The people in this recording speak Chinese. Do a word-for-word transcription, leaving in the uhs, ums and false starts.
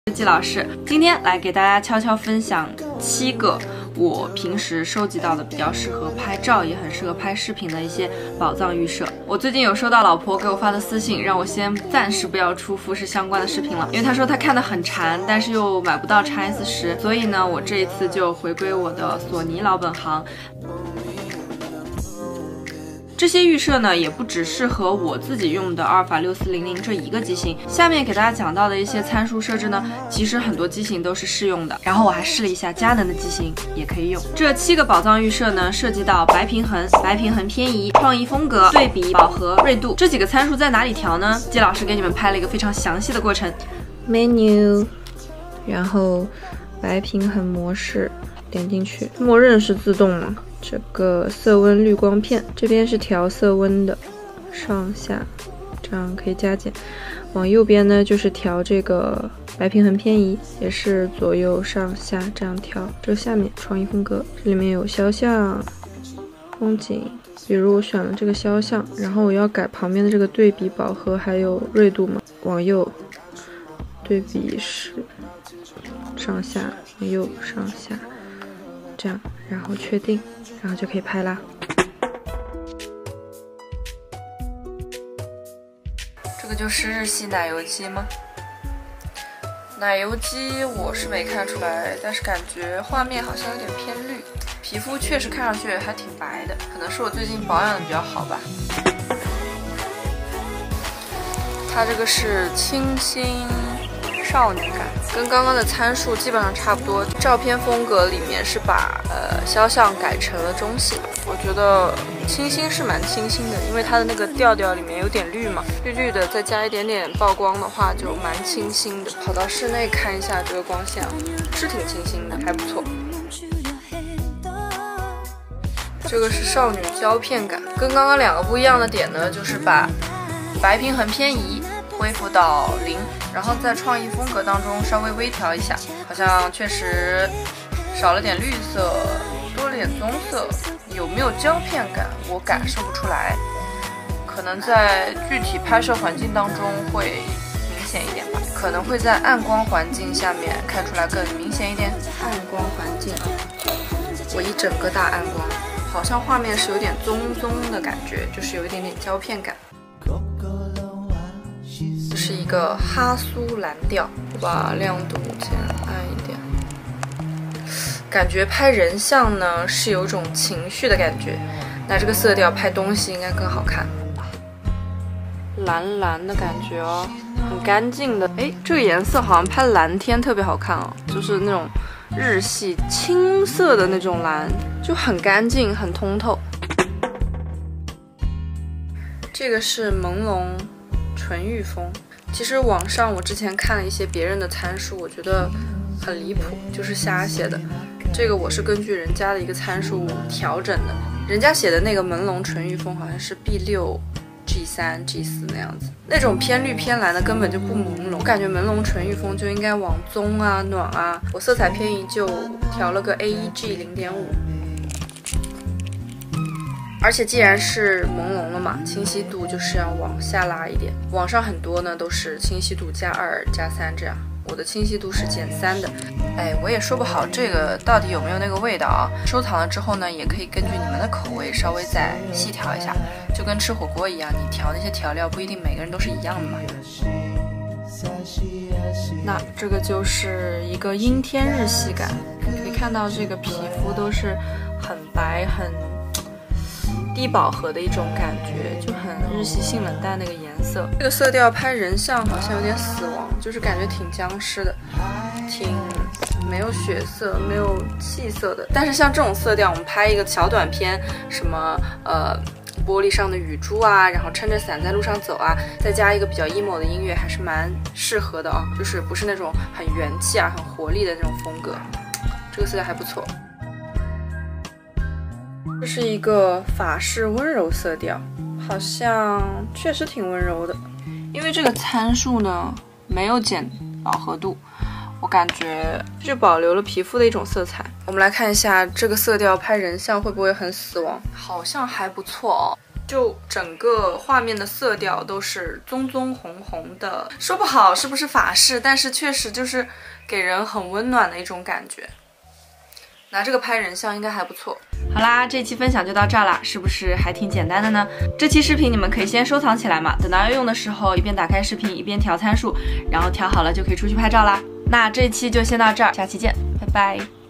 季老师今天来给大家悄悄分享七个我平时收集到的比较适合拍照也很适合拍视频的一些宝藏预设。我最近有收到老婆给我发的私信，让我先暂时不要出服饰相关的视频了，因为她说她看得很馋，但是又买不到 X S 十，所以呢我这一次就回归我的索尼老本行。这些预设呢，也不只适合我自己用的阿尔法六四零零这一个机型。下面给大家讲到的一些参数设置呢，其实很多机型都是适用的。然后我还试了一下佳能的机型，也可以用。这七个宝藏预设呢，涉及到白平衡、白平衡偏移、创意风格、对比、饱和、锐度这几个参数在哪里调呢？季老师给你们拍了一个非常详细的过程。 Menu， 然后白平衡模式点进去，默认是自动嘛。这个色温滤光片这边是调色温的，上下这样可以加减。往右边呢就是调这个白平衡偏移，也是左右上下这样调。这下面创意风格，这里面有肖像、风景。比如我选了这个肖像，然后我要改旁边的这个对比、饱和还有锐度嘛，往右对比是上下，往右上下这样，然后确定。然后就可以拍啦。 这个就是日系奶油机吗？奶油机我是没看出来，但是感觉画面好像有点偏绿，皮肤确实看上去还挺白的，可能是我最近保养的比较好吧。它这个是清新少女感，跟刚刚的参数基本上差不多。照片风格里面是把呃肖像改成了中性，我觉得清新是蛮清新的，因为它的那个调调里面有点绿嘛，绿绿的，再加一点点曝光的话就蛮清新的。跑到室内看一下这个光线，是挺清新的，还不错。这个是少女胶片感，跟刚刚两个不一样的点呢，就是把白平衡偏移恢复到零，然后在创意风格当中稍微微调一下，好像确实少了点绿色，多了点棕色，有没有胶片感我感受不出来，可能在具体拍摄环境当中会明显一点吧，可能会在暗光环境下面看出来更明显一点。暗光环境，我一整个大暗光，好像画面是有点棕棕的感觉，就是有一点点胶片感。这是一个哈苏蓝调，我把亮度先暗一点，感觉拍人像呢是有种情绪的感觉，那这个色调拍东西应该更好看。蓝蓝的感觉哦，很干净的。哎，这个颜色好像拍蓝天特别好看哦，就是那种日系青色的那种蓝，就很干净很通透。这个是朦胧纯欲风，其实网上我之前看了一些别人的参数，我觉得很离谱，就是瞎写的。这个我是根据人家的一个参数调整的，人家写的那个朦胧纯欲风好像是 B 六 G 三 G 四那样子，那种偏绿偏蓝的根本就不朦胧，我感觉朦胧纯欲风就应该往棕啊暖啊，我色彩偏移就调了个 A 一 G 零点五。而且既然是朦胧了嘛，清晰度就是要往下拉一点。网上很多呢都是清晰度加二加三这样，我的清晰度是减三的。哎，我也说不好这个到底有没有那个味道啊。收藏了之后呢，也可以根据你们的口味稍微再细调一下，就跟吃火锅一样，你调那些调料不一定每个人都是一样的嘛。那这个就是一个阴天日系感，可以看到这个皮肤都是很白很低饱和的一种感觉，就很日系性冷淡那个颜色。这个色调拍人像好像有点死亡，就是感觉挺僵尸的，挺没有血色没有气色的。但是像这种色调我们拍一个小短片，什么呃玻璃上的雨珠啊，然后撑着伞在路上走啊，再加一个比较 emo 的音乐，还是蛮适合的啊，就是不是那种很元气啊很活力的那种风格。这个色调还不错。这是一个法式温柔色调，好像确实挺温柔的。因为这个参数呢没有减饱和度，我感觉就保留了皮肤的一种色彩。我们来看一下这个色调拍人像会不会很死亡，好像还不错哦。 就整个画面的色调都是棕棕红红的，说不好是不是法式，但是确实就是给人很温暖的一种感觉。拿这个拍人像应该还不错。好啦，这期分享就到这儿啦，是不是还挺简单的呢？这期视频你们可以先收藏起来嘛，等到要用的时候一边打开视频一边调参数，然后调好了就可以出去拍照啦。那这期就先到这儿，下期见，拜拜。